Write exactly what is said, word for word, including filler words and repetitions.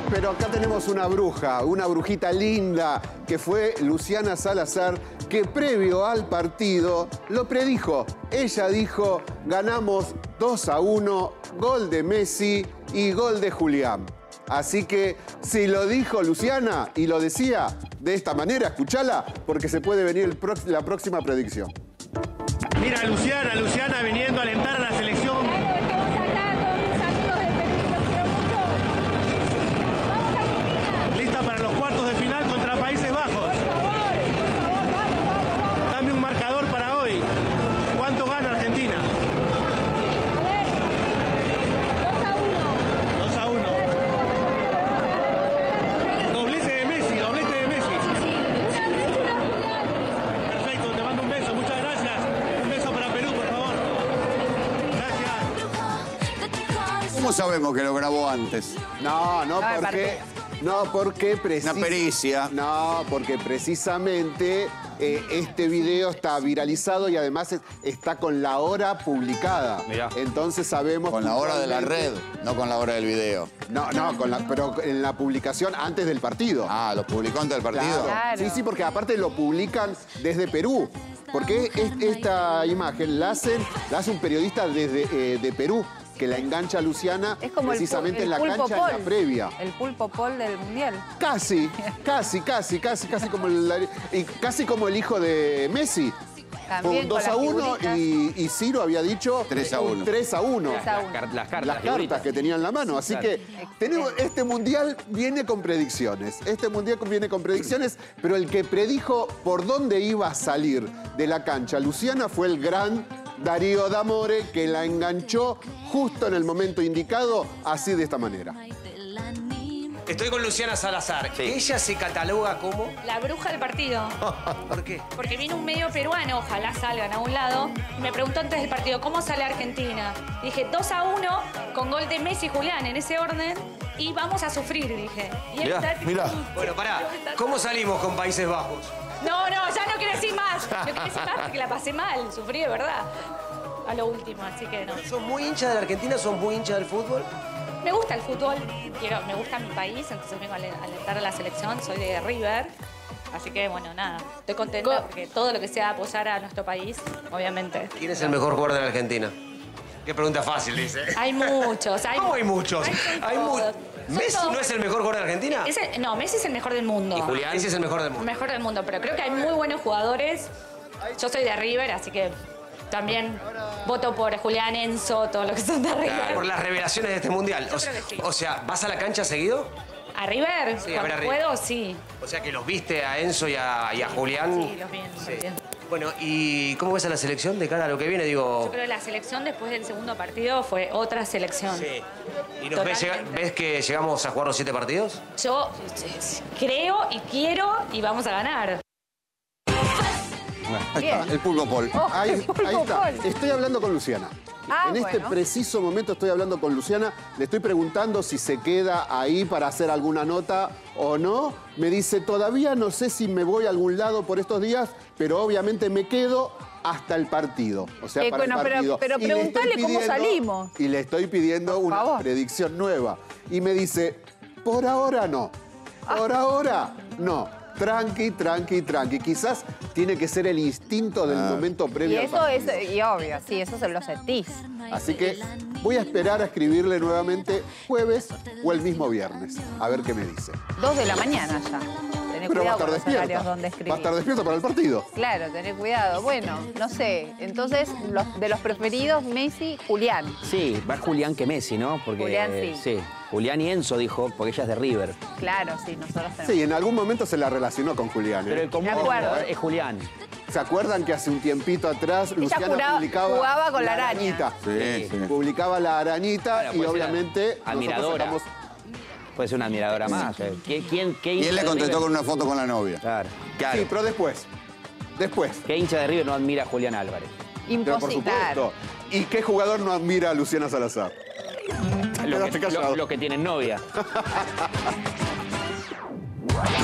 Pero acá tenemos una bruja, una brujita linda, que fue Luciana Salazar, que previo al partido lo predijo. Ella dijo, ganamos dos a uno, gol de Messi y gol de Julián. Así que si lo dijo Luciana y lo decía de esta manera, escuchala, porque se puede venir el pro- la próxima predicción. Mira, Luciana, Luciana viniendo a alentar a la selección. Lista para los cuartos de final contra Países Bajos. Dame un marcador para hoy. ¿Cuánto gana Argentina? dos a uno. Doblete de Messi, doblete de Messi. Perfecto, te mando un beso, muchas gracias. Un beso para Perú, por favor. Gracias. ¿Cómo sabemos que lo grabó antes? No, no, No, porque... aparte- No, porque precis- Una pericia. No, porque precisamente eh, este video está viralizado y además es- está con la hora publicada. Mirá. Entonces sabemos... Con la hora de la red, puntualmente- no con la hora del video. No, no, con la, pero en la publicación antes del partido. Ah, ¿lo publicó antes del partido? Claro. Sí, sí, porque aparte lo publican desde Perú. Porque es- esta imagen la, hacen, la hace un periodista desde eh, de Perú, que la engancha a Luciana Es como el pu- precisamente el en la pulpo cancha en la Paul. previa. El pulpo Paul del Mundial. Casi, casi, casi, casi, casi como el, y casi como el hijo de Messi. Fue También un con dos a las uno figuritas. y, y Ciro había dicho tres a un uno. tres a uno. tres a uno. Las, car- las cartas, Las cartas que tenía en la mano. Así Claro. que tenemos, este mundial viene con predicciones. Este mundial viene con predicciones, pero el que predijo por dónde iba a salir de la cancha Luciana fue el gran Darío D'Amore, que la enganchó justo en el momento indicado, así de esta manera. Estoy con Luciana Salazar. Ella se cataloga como... La bruja del partido. ¿Por qué? Porque viene un medio peruano, ojalá salgan a un lado. Y me preguntó antes del partido, ¿cómo sale Argentina? Dije, dos a uno, con gol de Messi y Julián, en ese orden. Y vamos a sufrir, dije. Y él Mirá, está- mirá. Bueno, pará. ¿Cómo salimos con Países Bajos? No, no, ya no quiero decir más. No quiero decir más porque la pasé mal, sufrí de verdad. A lo último, así que no. ¿Sos muy hincha de la Argentina? ¿Sos muy hincha del fútbol? Me gusta el fútbol, quiero, me gusta mi país, entonces vengo a ale- a alentar a la selección, soy de River. Así que, bueno, nada, estoy contenta porque todo lo que sea apoyar a nuestro país, obviamente. ¿Quién es el mejor jugador de la Argentina? Qué pregunta fácil, dice. Hay muchos. Hay, ¿Cómo hay muchos? Hay, Hay todos. mu- Son ¿Messi todos. no es el mejor jugador de la Argentina? Ese- no, Messi es el mejor del mundo. Y Julián. Messi es el mejor del El mundo. mejor del mundo, pero creo que hay muy buenos jugadores. Yo soy de River, así que también voto por Julián, Enzo, todos los que son de River. Por las revelaciones de este mundial. Yo O, sea- creo que sí. o sea, ¿vas a la cancha seguido? ¿A River? Sí, a ver Cuando a River. puedo, sí. O sea, que los viste a Enzo y a, y a Julián. Sí, los vi en el partido. Bueno, ¿y cómo ves a la selección de cara a lo que viene? Digo. Yo creo que la selección después del segundo partido fue otra selección. Sí. ¿Y nos ves, llega- Totalmente. ves que llegamos a jugar los siete partidos? Yo eh, creo y quiero y vamos a ganar. Ahí Bien. está, el pulpo Paul. Oh, Ahí, el pulpo ahí está. Paul. Estoy hablando con Luciana. Ah, en este bueno. preciso momento estoy hablando con Luciana. Le estoy preguntando si se queda ahí para hacer alguna nota o no. Me dice, todavía no sé si me voy a algún lado por estos días, pero obviamente me quedo hasta el partido. O sea, Eh, para bueno, el pero- partido. pero Y le estoy preguntale cómo pidiendo- salimos. Y le estoy pidiendo Por una favor. predicción nueva. Y me dice, por ahora no. Por Ah. ahora no. Tranqui, tranqui, tranqui. Quizás tiene que ser el instinto del momento Y previo al eso partido. es, y obvio, sí, eso se lo sentís. Así que voy a esperar a escribirle nuevamente jueves o el mismo viernes. A ver qué me dice. Dos de la mañana ya. Tené Pero va a cuidado estar con los despierta. horarios donde Va a escribís. estar despierta para el partido. Claro, tené cuidado. Bueno, no sé. Entonces, los, de los preferidos, Messi, Julián. Sí, va Julián que Messi, ¿no? Porque, Julián, sí. Julián y Enzo dijo, porque ella es de River. Claro, sí, nosotros tenemos. Sí, en algún momento se la relacionó con Julián. ¿eh? Pero el común Me acuerdo. es Julián. ¿Se acuerdan que hace un tiempito atrás Luciana juraba- publicaba jugaba con la araña. arañita? Sí, sí. Publicaba la arañita Claro, y puede ser obviamente nosotros admiradora. sacamos... Puede ser una admiradora más. eh. ¿Qué, quién, qué Y hincha él le de contestó con River? una foto con la novia. Claro. Claro. Sí, pero después. Después. ¿Qué hincha de River no admira a Julián Álvarez? Pero por Imposible. supuesto. ¿Y qué jugador no admira a Luciana Salazar? Los Quedaste que, callado. lo- los que tienen novia.